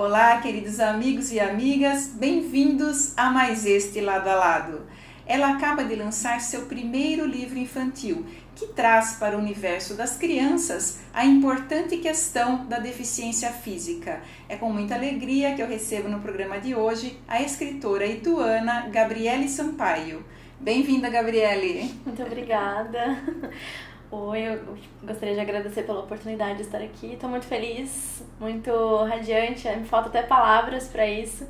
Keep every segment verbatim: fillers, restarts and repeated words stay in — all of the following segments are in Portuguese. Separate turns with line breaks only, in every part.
Olá, queridos amigos e amigas, bem-vindos a mais este Lado a Lado. Ela acaba de lançar seu primeiro livro infantil, que traz para o universo das crianças a importante questão da deficiência física. É com muita alegria que eu recebo no programa de hoje a escritora ituana Gabriele Sampaio. Bem-vinda, Gabriele!
Muito obrigada! Oi, eu gostaria de agradecer pela oportunidade de estar aqui. Estou muito feliz, muito radiante, me faltam até palavras para isso.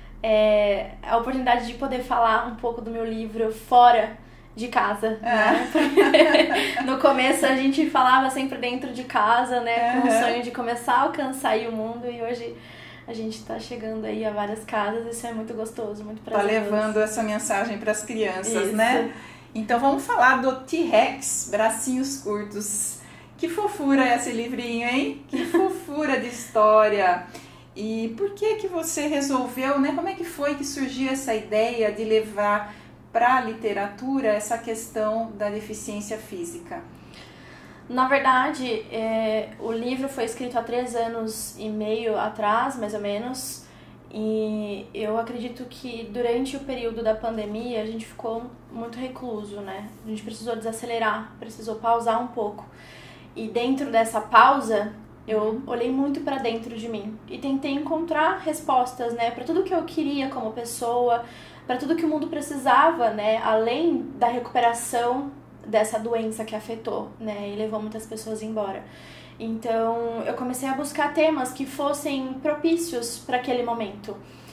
É a oportunidade de poder falar um pouco do meu livro fora de casa.
Ah.
Né? No começo a gente falava sempre dentro de casa, né? Com
Uhum.
o sonho de começar a alcançar aí o mundo, e hoje a gente está chegando aí a várias casas. Isso é muito gostoso, muito prazeroso.
Tá levando essa mensagem para as crianças,
Isso.
né? Então vamos falar do T-Rex, Bracinhos Curtos. Que fofura é esse livrinho, hein? Que fofura de história! E por que que você resolveu, né? Como é que foi que surgiu essa ideia de levar para a literatura essa questão da deficiência física?
Na verdade, é, o livro foi escrito há três anos e meio atrás, mais ou menos. E eu acredito que durante o período da pandemia a gente ficou muito recluso, né? A gente precisou desacelerar, precisou pausar um pouco. E dentro dessa pausa, eu olhei muito para dentro de mim e tentei encontrar respostas, né, para tudo que eu queria como pessoa, para tudo que o mundo precisava, né, além da recuperação dessa doença que afetou, né, e levou muitas pessoas embora. Então, eu comecei a buscar temas que fossem propícios para aquele momento.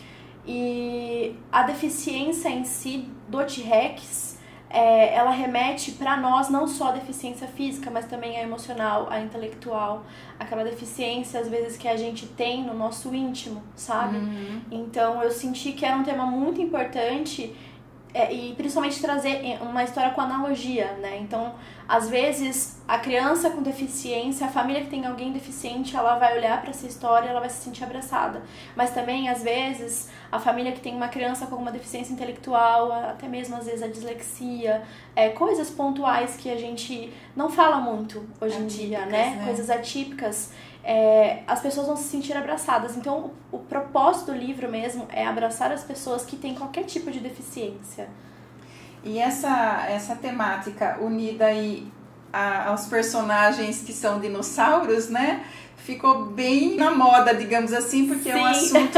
E a deficiência em si do T-Rex, é, ela remete para nós não só a deficiência física, mas também a emocional, a intelectual, aquela deficiência às vezes que a gente tem no nosso íntimo, sabe?
Uhum.
Então, eu senti que era um tema muito importante. É, e principalmente trazer uma história com analogia, né? Então, às vezes, a criança com deficiência, a família que tem alguém deficiente, ela vai olhar para essa história e ela vai se sentir abraçada. Mas também, às vezes, a família que tem uma criança com alguma deficiência intelectual, até mesmo, às vezes, a dislexia, é, coisas pontuais que a gente não fala muito hoje em dia, né?
né?
Coisas atípicas. É, as pessoas vão se sentir abraçadas. Então, o, o propósito do livro mesmo é abraçar as pessoas que têm qualquer tipo de deficiência.
E essa, essa temática unida aí a, aos personagens que são dinossauros, né? Ficou bem na moda, digamos assim, porque
Sim.
é um assunto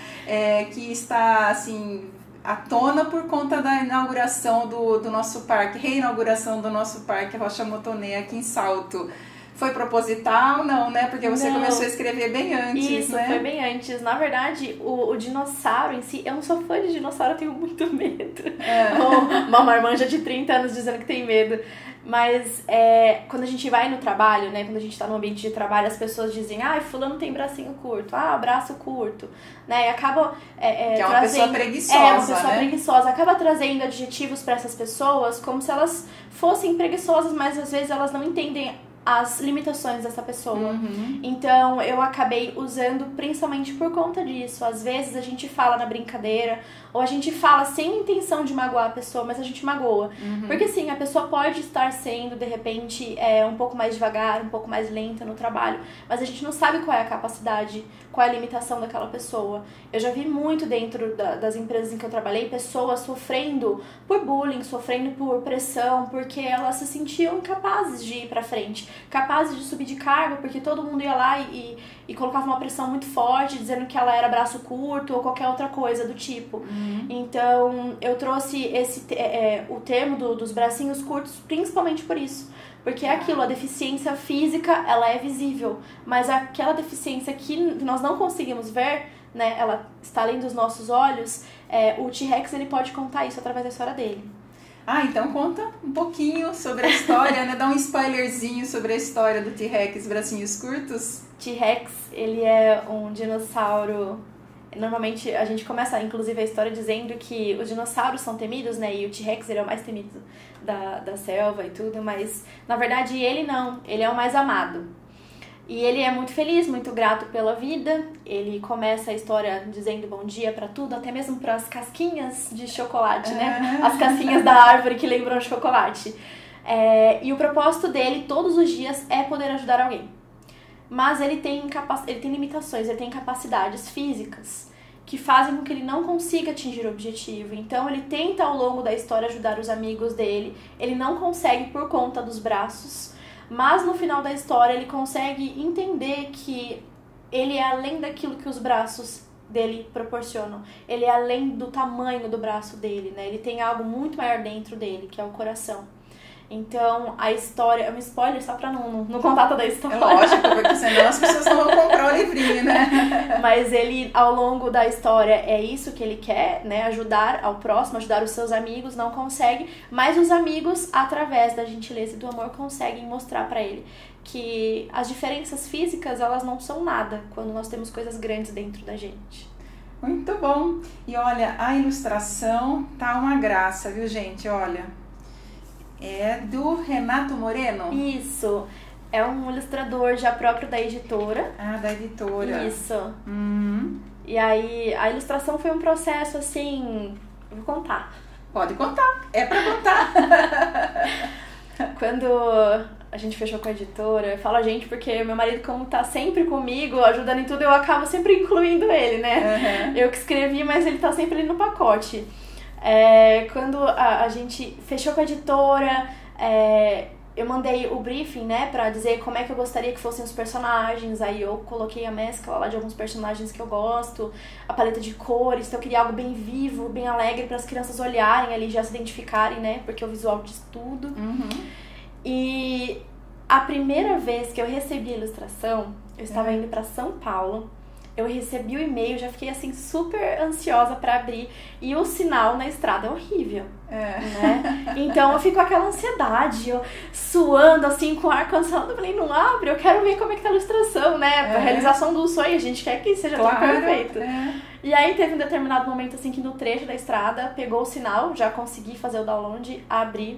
é, que está, assim, à tona por conta da inauguração do, do nosso parque, reinauguração do nosso parque Rocha Motoné aqui em Salto. Foi proposital? Não, né? Porque você
não.
começou a escrever bem antes,
Isso,
né?
foi bem antes. Na verdade, o, o dinossauro em si, eu não sou fã de dinossauro, eu tenho muito medo.
É.
Uma marmanja de trinta anos dizendo que tem medo. Mas é, quando a gente vai no trabalho, né? Quando a gente tá no ambiente de trabalho, as pessoas dizem, ah, fulano tem bracinho curto, ah, braço curto, né? E acaba é, é,
que é uma
trazendo,
pessoa preguiçosa,
É, uma pessoa
né?
preguiçosa. Acaba trazendo adjetivos para essas pessoas como se elas fossem preguiçosas, mas às vezes elas não entendem as limitações dessa pessoa.
Uhum.
Então, eu acabei usando principalmente por conta disso. Às vezes a gente fala na brincadeira, ou a gente fala sem intenção de magoar a pessoa, mas a gente magoa.
Uhum.
Porque sim, a pessoa pode estar sendo, de repente, é, um pouco mais devagar, um pouco mais lenta no trabalho, mas a gente não sabe qual é a capacidade, qual é a limitação daquela pessoa. Eu já vi muito dentro da, das empresas em que eu trabalhei, pessoas sofrendo por bullying, sofrendo por pressão, porque elas se sentiam incapazes de ir pra frente, capazes de subir de cargo, porque todo mundo ia lá e, e, e colocava uma pressão muito forte, dizendo que ela era braço curto ou qualquer outra coisa do tipo. Uhum. Então, eu trouxe esse, é, o termo do, dos bracinhos curtos principalmente por isso. Porque é aquilo, a deficiência física, ela é visível, mas aquela deficiência que nós não conseguimos ver, né, ela está além dos nossos olhos, é, o T-Rex ele pode contar isso através da história dele.
Ah, então conta um pouquinho sobre a história, né? Dá um spoilerzinho sobre a história do T-Rex Bracinhos Curtos.
T-Rex, ele é um dinossauro. Normalmente a gente começa, inclusive, a história dizendo que os dinossauros são temidos, né? E o T-Rex ele é o mais temido da, da selva e tudo, mas na verdade ele não, ele é o mais amado. E ele é muito feliz, muito grato pela vida. Ele começa a história dizendo bom dia pra tudo, até mesmo para as casquinhas de chocolate, né? As casquinhas da árvore que lembram chocolate. É, e o propósito dele todos os dias é poder ajudar alguém. mas ele tem, capac... ele tem limitações, ele tem capacidades físicas que fazem com que ele não consiga atingir o objetivo. Então ele tenta ao longo da história ajudar os amigos dele, ele não consegue por conta dos braços, mas no final da história ele consegue entender que ele é além daquilo que os braços dele proporcionam. Ele é além do tamanho do braço dele, né? Ele tem algo muito maior dentro dele, que é o coração. Então, a história... É um spoiler só pra não, não, não contar toda a história.
É lógico, porque senão as pessoas não vão comprar o livrinho, né?
Mas ele, ao longo da história, é isso que ele quer, né? Ajudar ao próximo, ajudar os seus amigos, não consegue. Mas os amigos, através da gentileza e do amor, conseguem mostrar pra ele que as diferenças físicas, elas não são nada quando nós temos coisas grandes dentro da gente.
Muito bom. E olha, a ilustração tá uma graça, viu, gente? Olha, é do Renato Moreno.
Isso. É um ilustrador já próprio da editora.
Ah, da editora.
Isso.
Uhum.
E aí, a ilustração foi um processo, assim... Eu vou contar.
Pode contar. É pra contar.
Quando a gente fechou com a editora, eu falo a gente porque meu marido, como tá sempre comigo, ajudando em tudo, eu acabo sempre incluindo ele, né? Uhum. Eu que escrevi, mas ele tá sempre ali no pacote. É, quando a, a gente fechou com a editora, é, eu mandei o briefing, né, pra dizer como é que eu gostaria que fossem os personagens. Aí eu coloquei a mescla lá de alguns personagens que eu gosto, a paleta de cores. Então eu queria algo bem vivo, bem alegre, para as crianças olharem ali, já se identificarem, né, porque o visual diz tudo.
Uhum.
E a primeira vez que eu recebi a ilustração, eu estava
é.
indo pra São Paulo. Eu recebi o e-mail, já fiquei assim super ansiosa pra abrir. E o sinal na estrada é horrível,
é.
né? Então eu fico com aquela ansiedade, eu suando assim com o ar-condicionado. Eu falei, não abre, eu quero ver como é que tá a ilustração, né? É. A realização do sonho, a gente quer que seja
claro,
tudo perfeito.
É.
E aí teve um determinado momento assim que no trecho da estrada pegou o sinal, já consegui fazer o download, abri.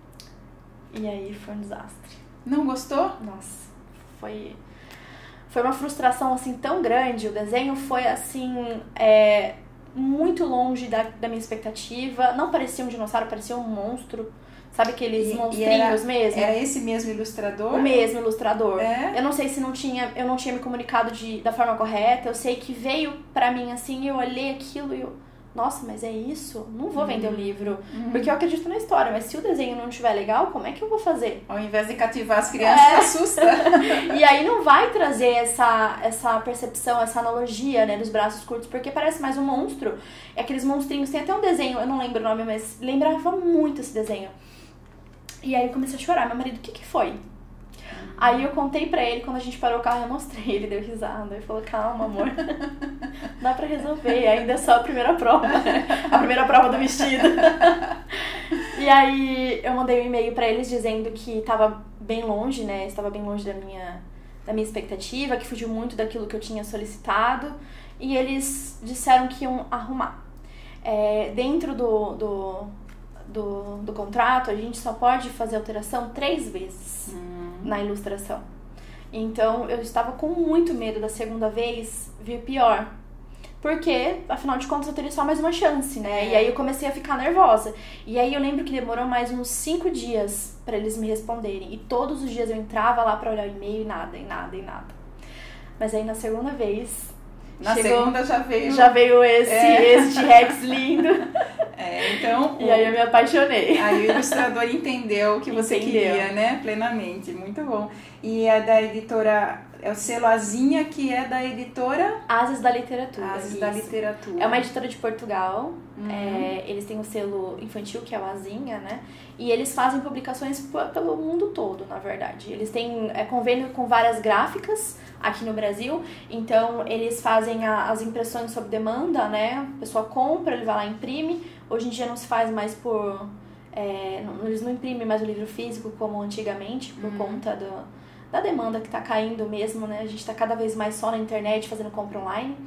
E aí foi um desastre.
Não gostou?
Nossa, foi... Foi uma frustração, assim, tão grande. O desenho foi, assim, é, muito longe da, da minha expectativa. Não parecia um dinossauro, parecia um monstro. Sabe aqueles
e,
monstrinhos
e era,
mesmo?
Era esse mesmo ilustrador?
O mesmo ilustrador.
É?
Eu não sei se não tinha, eu não tinha me comunicado de, da forma correta. Eu sei que veio pra mim, assim, eu olhei aquilo e eu... Nossa, mas é isso? Não vou vender o livro. Uhum. Porque eu acredito na história, mas se o desenho não estiver legal, como é que eu vou fazer?
Ao invés de cativar as crianças, é. assusta.
E aí não vai trazer essa, essa percepção, essa analogia, né, dos braços curtos, porque parece mais um monstro. É aqueles monstrinhos, tem até um desenho, eu não lembro o nome, mas lembrava muito esse desenho. E aí eu comecei a chorar. Meu marido, o que que foi? Aí eu contei pra ele, quando a gente parou o carro, eu mostrei, ele deu risada. Ele falou, calma, amor, dá pra resolver, ainda é só a primeira prova, a primeira prova do vestido. E aí eu mandei um e-mail pra eles dizendo que tava bem longe, né, estava bem longe da minha, da minha expectativa, que fugiu muito daquilo que eu tinha solicitado, e eles disseram que iam arrumar. É, dentro do, do, do, do contrato, a gente só pode fazer alteração três vezes. Hum. Na ilustração. Então eu estava com muito medo da segunda vez vir pior, porque afinal de contas eu teria só mais uma chance, né? É. E aí eu comecei a ficar nervosa. E aí eu lembro que demorou mais uns cinco dias para eles me responderem, e todos os dias eu entrava lá para olhar o e-mail e nada, e nada, e nada. Mas aí na segunda vez
na
chegou,
segunda já veio
já veio esse é. esse T-Rex lindo.
É, então,
e
o,
aí eu me apaixonei.
Aí o ilustrador entendeu o que você Entendeu. queria, né? Plenamente. Muito bom. E a da editora, é o selo Azinha, que é da editora...
Asas da Literatura.
Asas
isso.
da Literatura.
É uma editora de Portugal.
Uhum.
É, eles têm o selo infantil, que é o Azinha, né? E eles fazem publicações pelo mundo todo, na verdade. Eles têm é, convênio com várias gráficas aqui no Brasil. Então, eles fazem a, as impressões sob demanda, né? A pessoa compra, ele vai lá e imprime. Hoje em dia não se faz mais por... É, não, eles não imprimem mais o livro físico como antigamente, por uhum. conta do, da demanda que está caindo mesmo, né? A gente está cada vez mais só na internet fazendo compra online.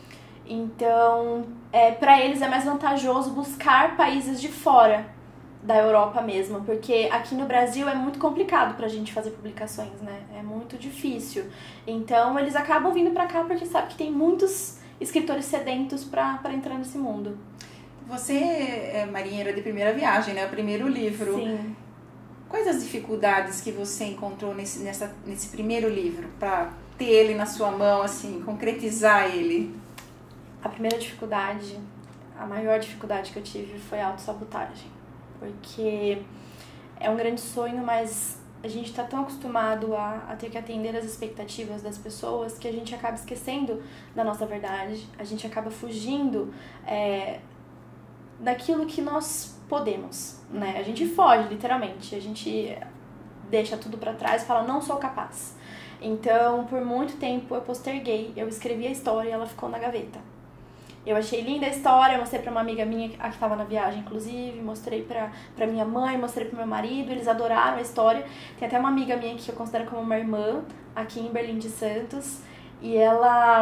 Então, é, para eles é mais vantajoso buscar países de fora da Europa mesmo, porque aqui no Brasil é muito complicado pra gente fazer publicações, né? É muito difícil. Então, eles acabam vindo pra cá porque sabe que tem muitos escritores sedentos pra, pra entrar nesse mundo.
Você é marinheira de primeira viagem, né? O primeiro livro.
Sim.
Quais as dificuldades que você encontrou nesse, nessa, nesse primeiro livro para ter ele na sua mão, assim, concretizar ele?
A primeira dificuldade, a maior dificuldade que eu tive foi a autossabotagem. Porque é um grande sonho, mas a gente está tão acostumado a, a ter que atender as expectativas das pessoas que a gente acaba esquecendo da nossa verdade, a gente acaba fugindo é, daquilo que nós podemos, né? A gente foge, literalmente, a gente deixa tudo para trás e fala, não sou capaz. Então, por muito tempo eu posterguei, eu escrevi a história e ela ficou na gaveta. Eu achei linda a história, mostrei pra uma amiga minha que estava na viagem, inclusive, mostrei pra, pra minha mãe, mostrei pro meu marido, eles adoraram a história. Tem até uma amiga minha que eu considero como uma irmã, aqui em Berlim de Santos, e ela,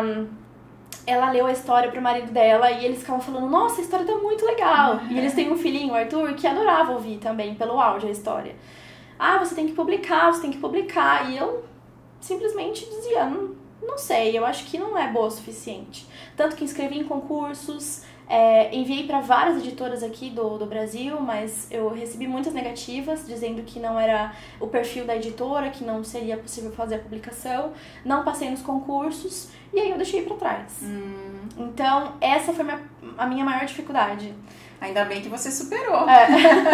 ela leu a história pro marido dela e eles ficavam falando, nossa, a história tá muito legal. Uhum. E eles têm um filhinho, o Arthur, que adorava ouvir também, pelo áudio, a história. Ah, você tem que publicar, você tem que publicar. E eu simplesmente dizia, não, não sei, eu acho que não é boa o suficiente. Tanto que inscrevi em concursos, é, enviei para várias editoras aqui do, do Brasil, mas eu recebi muitas negativas, dizendo que não era o perfil da editora, que não seria possível fazer a publicação. Não passei nos concursos e aí eu deixei para trás.
Hum.
Então, essa foi minha, a minha maior dificuldade.
Ainda bem que você superou.
É.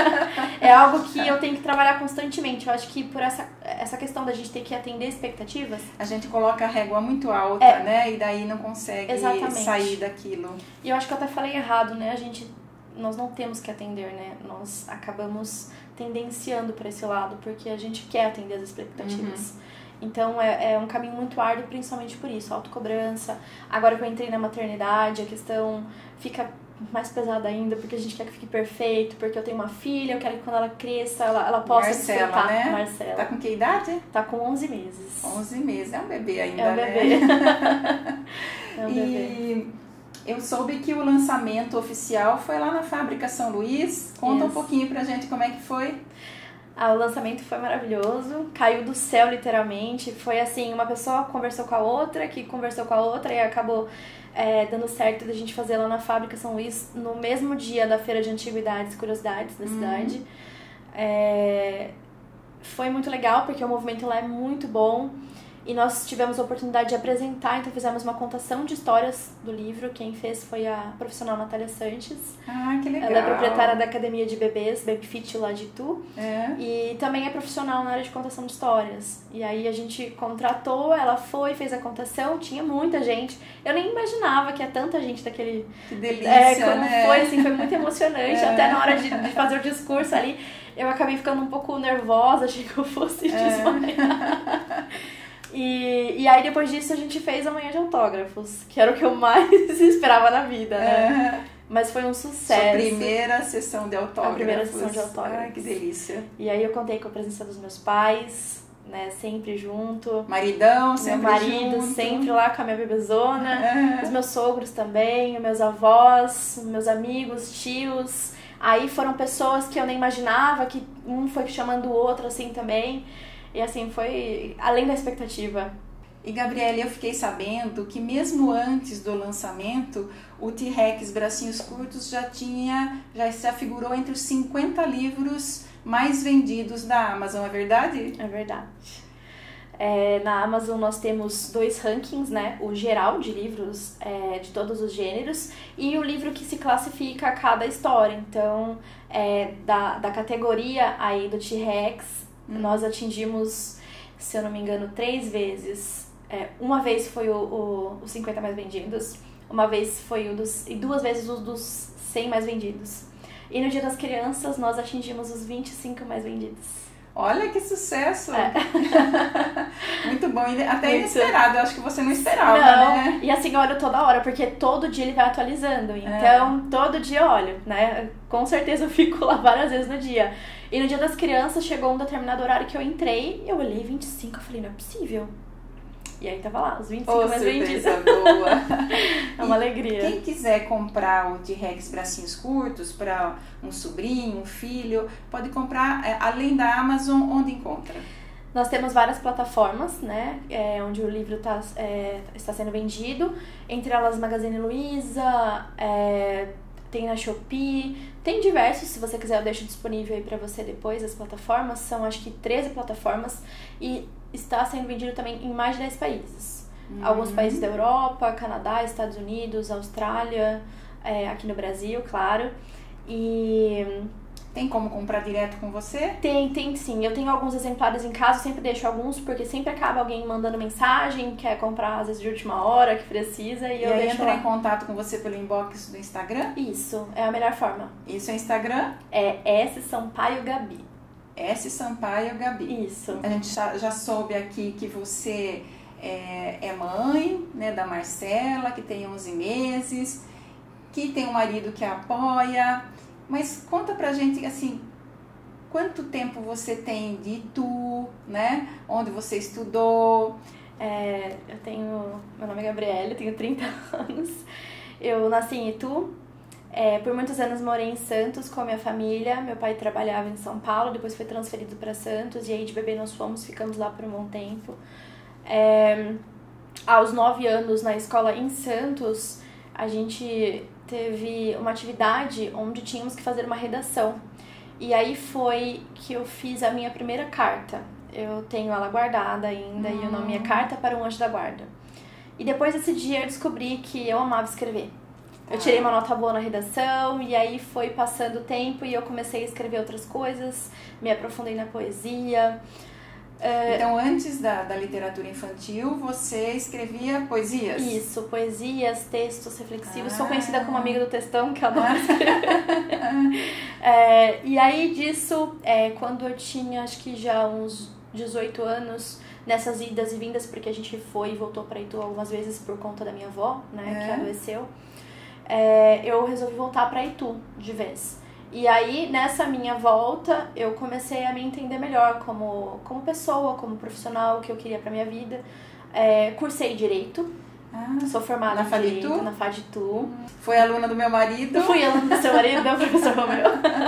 É algo que eu tenho que trabalhar constantemente. Eu acho que por essa, essa questão da gente ter que atender expectativas...
A gente coloca a régua muito alta,
é.
né? E daí não consegue
Exatamente.
sair daquilo.
E eu acho que eu até falei errado, né? A gente, nós não temos que atender, né? Nós acabamos tendenciando para esse lado, porque a gente quer atender as expectativas. Uhum. Então é, é um caminho muito árduo, principalmente por isso. Autocobrança. Agora que eu entrei na maternidade, a questão fica... mais pesada ainda, porque a gente quer que fique perfeito, porque eu tenho uma filha, eu quero que quando ela cresça, ela, ela possa
Marcela,
desfrutar.
Né?
Marcela.
Tá com que idade?
Tá com onze meses.
onze meses, é um bebê ainda,
é um bebê.
né?
É um
e
bebê.
Eu soube que o lançamento oficial foi lá na Fábrica São Luís. Conta
Yes.
um pouquinho pra gente como é que foi.
Ah, o lançamento foi maravilhoso, caiu do céu literalmente, foi assim, uma pessoa conversou com a outra, que conversou com a outra e acabou é, dando certo da gente fazer lá na Fábrica São Luís no mesmo dia da Feira de Antiguidades e Curiosidades da cidade. Uhum. É, foi muito legal porque o movimento lá é muito bom e nós tivemos a oportunidade de apresentar, então fizemos uma contação de histórias do livro. Quem fez foi a profissional Natália Sanches.
Ah, que legal.
Ela é proprietária da Academia de Bebês, Baby Fit lá de Itu.
É.
E também é profissional na área de contação de histórias. E aí a gente contratou, ela foi, fez a contação, tinha muita gente. Eu nem imaginava que ia tanta gente daquele...
Que delícia,
é, como
né?
foi, assim, foi muito emocionante.
É.
Até na hora de, de fazer o discurso ali, eu acabei ficando um pouco nervosa, achei que eu fosse
é.
desmaiar. E, e aí depois disso a gente fez a manhã de autógrafos, que era o que eu mais esperava na vida, né? É. Mas foi um sucesso.
Sua primeira sessão de autógrafos.
A primeira sessão de autógrafos.
Ai, que delícia.
E aí eu contei com a presença dos meus pais, né? Sempre junto.
Maridão, sempre
Meu marido,
junto.
sempre lá com a minha bebezona.
É.
Os meus sogros também, os meus avós, meus amigos, tios. Aí foram pessoas que eu nem imaginava, que um foi chamando o outro assim também. E assim, foi além da expectativa.
E, Gabriele, eu fiquei sabendo que mesmo antes do lançamento, o T-Rex Bracinhos Curtos já tinha, já, já figurou entre os cinquenta livros mais vendidos da Amazon, é verdade?
É verdade. É, na Amazon nós temos dois rankings, né? O geral de livros é, de todos os gêneros e o livro que se classifica a cada história. Então, é, da, da categoria aí do T-Rex, hum. nós atingimos, se eu não me engano, três vezes. É, uma vez foi o, o, os cinquenta mais vendidos, uma vez foi o dos... e duas vezes os dos cem mais vendidos. E no Dia das Crianças nós atingimos os vinte e cinco mais vendidos.
Olha que sucesso!
É.
Muito bom, até
Muito.
Inesperado, eu acho que você não esperava,
não.
né?
E assim, eu olho toda hora, porque todo dia ele vai atualizando, então é. todo dia eu olho, né? Com certeza eu fico lá várias vezes no dia. E no Dia das Crianças chegou um determinado horário que eu entrei, eu olhei vinte e cinco, eu falei, não é possível. E aí tava lá, os vinte e cinco
oh,
mais vendidos.
Boa!
É uma e alegria.
Quem quiser comprar o T-Rex Bracinhos Curtos para um sobrinho, um filho, pode comprar, é, além da Amazon, onde encontra?
Nós temos várias plataformas, né, é, onde o livro tá, é, está sendo vendido, entre elas Magazine Luiza, é, tem na Shopee, tem diversos, se você quiser eu deixo disponível aí pra você depois as plataformas, são acho que treze plataformas e está sendo vendido também em mais de dez países.
Uhum.
Alguns países da Europa, Canadá, Estados Unidos, Austrália, é, aqui no Brasil, claro. E...
Tem como comprar direto com você?
Tem, tem sim. Eu tenho alguns exemplares em casa, eu sempre deixo alguns, porque sempre acaba alguém mandando mensagem, quer comprar às vezes de última hora, que precisa, e,
e
eu
aí
deixo
entra
lá.
em contato com você pelo inbox do Instagram?
Isso, é a melhor forma.
Isso é Instagram?
É S Sampaio Gabi.
S Sampaio Gabi.
Isso.
A gente já, já soube aqui que você é, é mãe, né, da Marcela, que tem onze meses, que tem um marido que a apoia. Mas conta pra gente, assim, quanto tempo você tem de Itu, né? Onde você estudou?
É, eu tenho... Meu nome é Gabriela, eu tenho trinta anos. Eu nasci em Itu. É, por muitos anos morei em Santos com a minha família. Meu pai trabalhava em São Paulo, depois foi transferido para Santos. E aí de bebê nós fomos, ficamos lá por um bom tempo. É, aos nove anos na escola em Santos, a gente... teve uma atividade onde tínhamos que fazer uma redação. E aí foi que eu fiz a minha primeira carta. Eu tenho ela guardada ainda, hum. e o nome é Carta para um Anjo da Guarda. E depois desse dia eu descobri que eu amava escrever. Eu
Ah.
tirei uma nota boa na redação, e aí foi passando o tempo e eu comecei a escrever outras coisas, me aprofundei na poesia.
Então, antes da, da literatura infantil, você escrevia poesias?
Isso, poesias, textos reflexivos.
Ah.
Sou conhecida como amiga do textão, que eu adoro escrever. é, e aí disso, é, quando eu tinha acho que já uns dezoito anos, nessas idas e vindas, porque a gente foi e voltou para Itu algumas vezes por conta da minha avó, né,
é.
que adoeceu, é, eu resolvi voltar para Itu de vez. E aí, nessa minha volta, eu comecei a me entender melhor como, como pessoa, como profissional, o que eu queria pra minha vida. É, cursei Direito,
Ah,
sou formada
na
em
Faditu?
Direito, na Faditu.
Foi aluna do meu marido?
Fui aluna do seu marido, não, professor Romeu.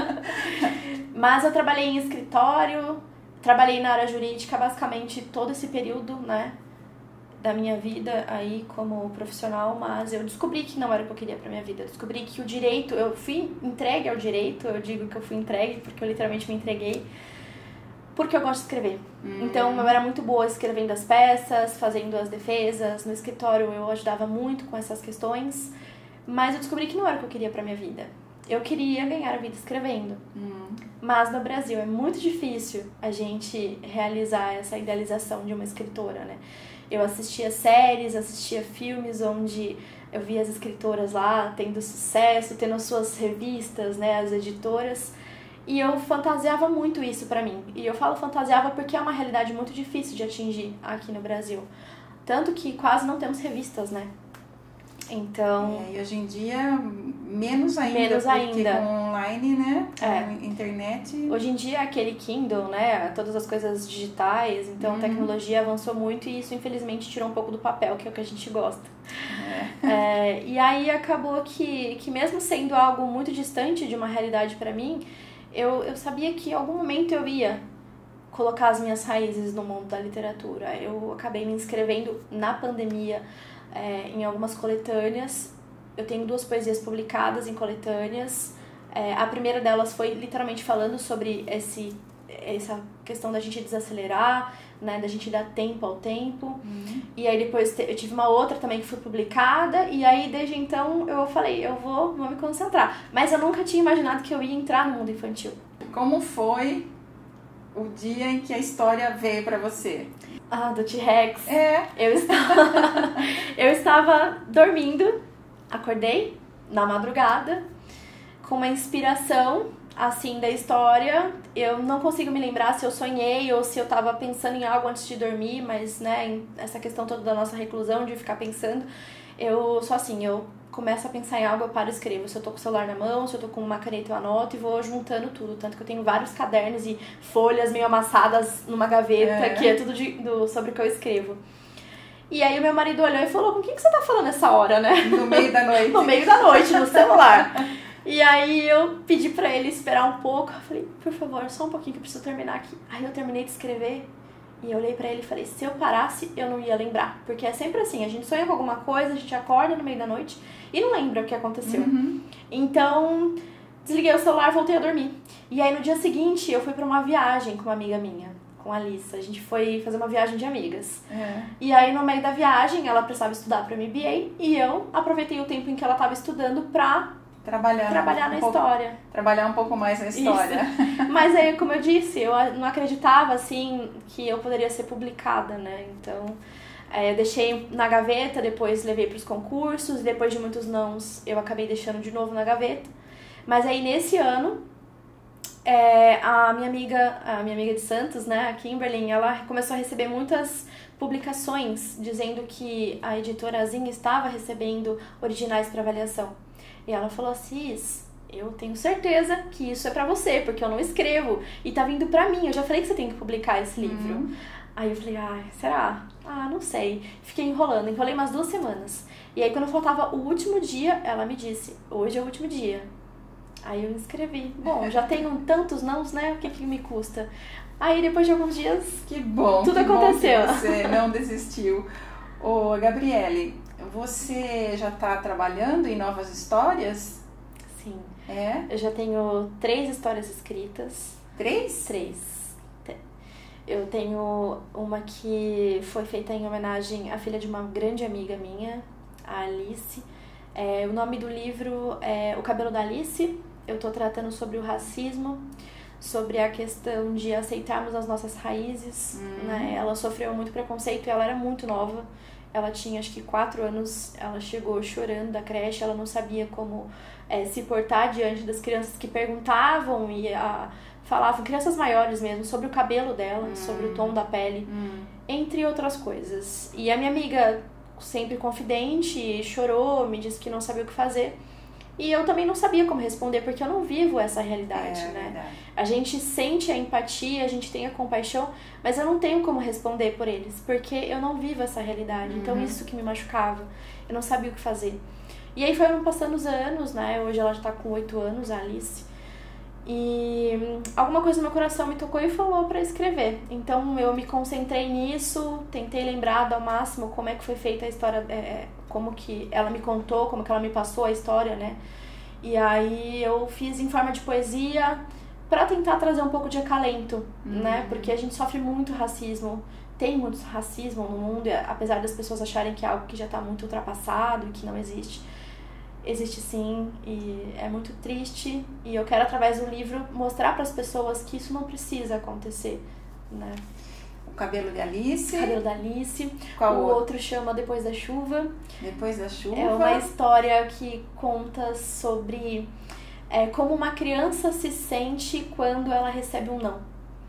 Mas eu trabalhei em escritório, trabalhei na área jurídica basicamente todo esse período, né, da minha vida aí como profissional, mas eu descobri que não era o que eu queria pra minha vida. Eu descobri que o direito, eu fui entregue ao direito, eu digo que eu fui entregue porque eu literalmente me entreguei, porque eu gosto de escrever. Hum. Então eu era muito boa escrevendo as peças, fazendo as defesas, no escritório eu ajudava muito com essas questões, mas eu descobri que não era o que eu queria pra minha vida. Eu queria ganhar a vida escrevendo. Hum. Mas no Brasil é muito difícil a gente realizar essa idealização de uma escritora, né? Eu assistia séries, assistia filmes onde eu via as escritoras lá tendo sucesso, tendo suas revistas, né, as editoras, e eu fantasiava muito isso pra mim. E eu falo fantasiava porque é uma realidade muito difícil de atingir aqui no Brasil. Tanto que quase não temos revistas, né? Então...
É, e hoje em dia, menos ainda,
menos
porque
ainda.
com online, né? Com
é.
internet...
Hoje em dia, aquele Kindle, né? Todas as coisas digitais, então a
uhum.
tecnologia avançou muito e isso, infelizmente, tirou um pouco do papel, que é o que a gente gosta.
É.
É, e aí acabou que, que mesmo sendo algo muito distante de uma realidade pra mim, eu, eu sabia que em algum momento eu ia colocar as minhas raízes no mundo da literatura. Eu acabei me inscrevendo na pandemia é, em algumas coletâneas. Eu tenho duas poesias publicadas em coletâneas. É, a primeira delas foi literalmente falando sobre esse, essa questão da gente desacelerar, né, da gente dar tempo ao tempo. Uhum. E aí depois eu tive uma outra também que foi publicada, e aí desde então eu falei, eu vou, vou me concentrar. Mas eu nunca tinha imaginado que eu ia entrar no mundo infantil.
Como foi o dia em que a história veio pra você?
Ah, do T-Rex.
É.
Eu estava, eu estava dormindo, acordei na madrugada, com uma inspiração, assim, da história. Eu não consigo me lembrar se eu sonhei ou se eu tava pensando em algo antes de dormir, mas, né, essa questão toda da nossa reclusão, de ficar pensando, eu só assim, eu começo a pensar em algo, eu paro e escrevo. Se eu tô com o celular na mão, se eu tô com uma caneta, eu anoto e vou juntando tudo. Tanto que eu tenho vários cadernos e folhas meio amassadas numa gaveta, é. que é tudo de, do, sobre o que eu escrevo. E aí o meu marido olhou e falou, com quem que você tá falando essa hora, né?
No meio da noite.
No meio da noite, no celular. E aí eu pedi pra ele esperar um pouco. Eu falei, por favor, só um pouquinho que eu preciso terminar aqui. Aí eu terminei de escrever e eu olhei pra ele e falei, se eu parasse, eu não ia lembrar. Porque é sempre assim, a gente sonha com alguma coisa, a gente acorda no meio da noite e não lembra o que aconteceu. Uhum. Então, desliguei o celular e voltei a dormir. E aí no dia seguinte eu fui pra uma viagem com uma amiga minha, com a Alice. A gente foi fazer uma viagem de amigas.
É.
E aí, no meio da viagem, ela precisava estudar para M B A e eu aproveitei o tempo em que ela estava estudando para
trabalhar,
trabalhar
um
na
pouco,
história.
Trabalhar um pouco mais na história.
Isso. Mas aí, como eu disse, eu não acreditava, assim, que eu poderia ser publicada, né? Então, é, eu deixei na gaveta, depois levei para os concursos, depois de muitos nãos, eu acabei deixando de novo na gaveta. Mas aí, nesse ano, é, a minha amiga, a minha amiga de Santos, né, a Kimberly, ela começou a receber muitas publicações dizendo que a editora Zinha estava recebendo originais para avaliação. E ela falou assim, eu tenho certeza que isso é pra você, porque eu não escrevo. E tá vindo pra mim, eu já falei que você tem que publicar esse livro. Uhum. Aí eu falei, ai, será? Ah, não sei. Fiquei enrolando, enrolei umas duas semanas. E aí quando faltava o último dia, ela me disse, hoje é o último dia. Aí eu escrevi. Bom, já tenho tantos nãos, né? O que que me custa? Aí depois de alguns dias,
que bom,
tudo
que
aconteceu.
Bom que você não desistiu. Ô, Gabriele, você já está trabalhando em novas histórias?
Sim.
É?
Eu já tenho três histórias escritas.
Três?
Três. Eu tenho uma que foi feita em homenagem à filha de uma grande amiga minha, a Alice. É, o nome do livro é O Cabelo da Alice. Eu estou tratando sobre o racismo, sobre a questão de aceitarmos as nossas raízes. Hum. Né? Ela sofreu muito preconceito e ela era muito nova. Ela tinha acho que quatro anos, ela chegou chorando da creche, ela não sabia como é, se portar diante das crianças que perguntavam e a, falavam, crianças maiores mesmo, sobre o cabelo dela, hum. sobre o tom da pele, hum. entre outras coisas. E a minha amiga, sempre confidente, chorou, me disse que não sabia o que fazer. E eu também não sabia como responder, porque eu não vivo essa realidade,
é,
né?
Verdade.
A gente sente a empatia, a gente tem a compaixão, mas eu não tenho como responder por eles, porque eu não vivo essa realidade. Uhum. Então isso que me machucava, eu não sabia o que fazer. E aí foram passando os anos, né? Hoje ela já tá com oito anos, a Alice. E alguma coisa no meu coração me tocou e falou pra escrever. Então eu me concentrei nisso, tentei lembrar ao máximo como é que foi feita a história, é, como que ela me contou, como que ela me passou a história, né? E aí eu fiz em forma de poesia pra tentar trazer um pouco de acalento, uhum. né? Porque a gente sofre muito racismo, tem muito racismo no mundo, apesar das pessoas acharem que é algo que já tá muito ultrapassado e que não existe. Existe sim, e é muito triste, e eu quero através do livro mostrar para as pessoas que isso não precisa acontecer, né?
O Cabelo de Alice.
O Cabelo da Alice.
Qual
o
outro?
outro chama Depois da Chuva.
Depois da Chuva.
É uma história que conta sobre é, como uma criança se sente quando ela recebe um não.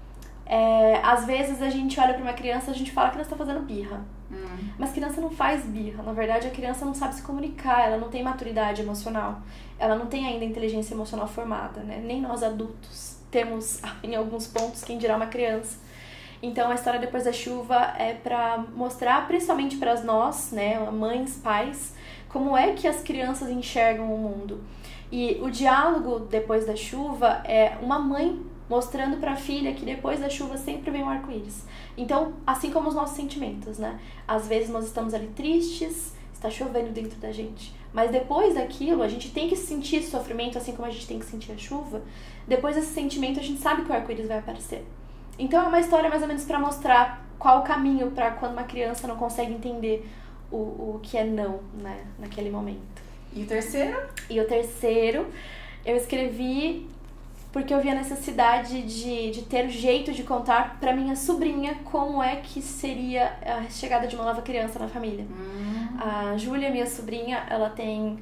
É, às vezes a gente olha para uma criança e a gente fala que ela está fazendo birra. Hum. Mas criança não faz birra. Na verdade, a criança não sabe se comunicar, ela não tem maturidade emocional, ela não tem ainda inteligência emocional formada, né? Nem nós adultos temos, em alguns pontos, quem dirá uma criança. Então, a história Depois da Chuva é para mostrar, principalmente para nós, né, mães, pais, como é que as crianças enxergam o mundo. E o diálogo Depois da Chuva é uma mãe mostrando para a filha que depois da chuva sempre vem um arco-íris. Então, assim como os nossos sentimentos, né? Às vezes nós estamos ali tristes, está chovendo dentro da gente, mas depois daquilo a gente tem que sentir esse sofrimento, assim como a gente tem que sentir a chuva. Depois desse sentimento a gente sabe que o arco-íris vai aparecer. Então é uma história mais ou menos para mostrar qual o caminho para quando uma criança não consegue entender o, o que é não, né? Naquele momento.
E o terceiro?
E o terceiro eu escrevi porque eu vi a necessidade de, de ter o jeito de contar para minha sobrinha como é que seria a chegada de uma nova criança na família. Hum. A Júlia, minha sobrinha, ela tem...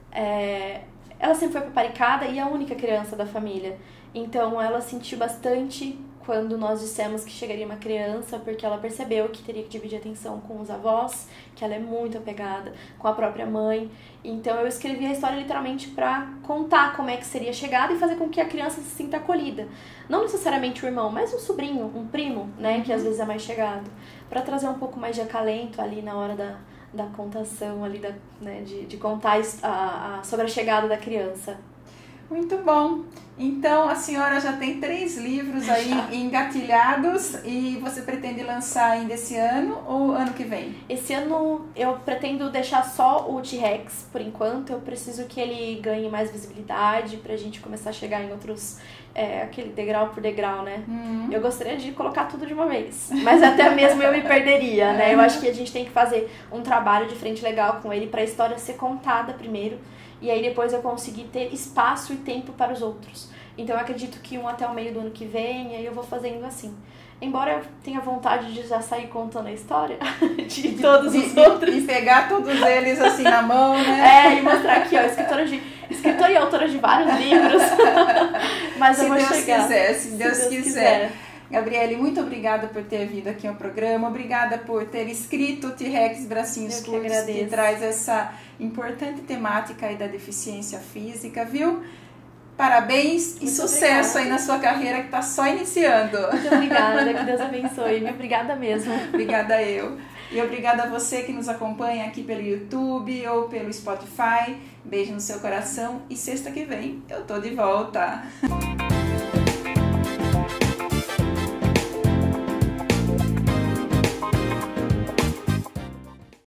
É, ela sempre foi paparicada e é a única criança da família. Então ela sentiu bastante quando nós dissemos que chegaria uma criança, porque ela percebeu que teria que dividir a atenção com os avós, que ela é muito apegada, com a própria mãe. Então eu escrevi a história literalmente para contar como é que seria a chegada e fazer com que a criança se sinta acolhida. Não necessariamente o irmão, mas um sobrinho, um primo, né, que às vezes é mais chegado, para trazer um pouco mais de acalento ali na hora da, da contação, ali da, né, de, de contar a, a, sobre a chegada da criança.
Muito bom. Então, a senhora já tem três livros aí engatilhados e você pretende lançar ainda esse ano ou ano que vem?
Esse ano eu pretendo deixar só o T-Rex por enquanto. Eu preciso que ele ganhe mais visibilidade pra gente começar a chegar em outros, é, aquele degrau por degrau, né? Uhum. Eu gostaria de colocar tudo de uma vez, mas até mesmo eu me perderia, né? Eu acho que a gente tem que fazer um trabalho de frente legal com ele pra história ser contada primeiro. E aí depois eu conseguir ter espaço e tempo para os outros. Então eu acredito que um até o meio do ano que vem, e aí eu vou fazendo assim. Embora eu tenha vontade de já sair contando a história de, de todos os
de,
outros.
E pegar todos eles assim na mão, né?
É, e mostrar aqui, ó, escritora, de, escritora e autora de vários livros. Mas
se
eu vou
Deus
chegar.
Quiser, se,
se
Deus,
Deus
quiser.
quiser.
Gabriele, muito obrigada por ter vindo aqui ao programa, obrigada por ter escrito o T-Rex Bracinhos Curtos, que, que traz essa importante temática aí da deficiência física, viu? Parabéns muito e sucesso obrigada. Aí na sua carreira que está só iniciando.
Muito obrigada, que Deus abençoe. Obrigada mesmo.
Obrigada eu. E obrigada a você que nos acompanha aqui pelo YouTube ou pelo Spotify. Beijo no seu coração e sexta que vem eu tô de volta.